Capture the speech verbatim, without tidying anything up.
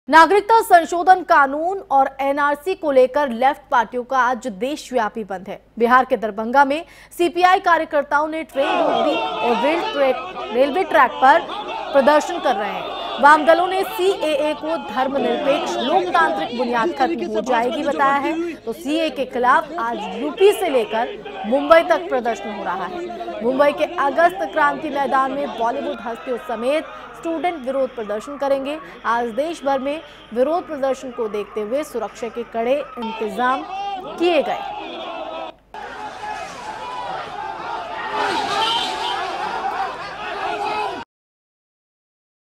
नागरिकता संशोधन कानून और एनआरसी को लेकर लेफ्ट पार्टियों का आज देशव्यापी बंद है। बिहार के दरभंगा में सीपीआई कार्यकर्ताओं ने ट्रेन रोक दी और रेल ट्रैक रेलवे ट्रैक पर प्रदर्शन कर रहे हैं। वाम दलों ने सीएए को धर्मनिरपेक्ष लोकतांत्रिक बुनियाद खत्म हो जाएगी बताया है, तो सीए के खिलाफ आज यूपी से लेकर मुंबई तक प्रदर्शन हो रहा है। मुंबई के अगस्त क्रांति मैदान में बॉलीवुड हस्तियों समेत स्टूडेंट विरोध प्रदर्शन करेंगे। आज देश भर में विरोध प्रदर्शन को देखते हुए सुरक्षा के कड़े इंतजाम किए गए।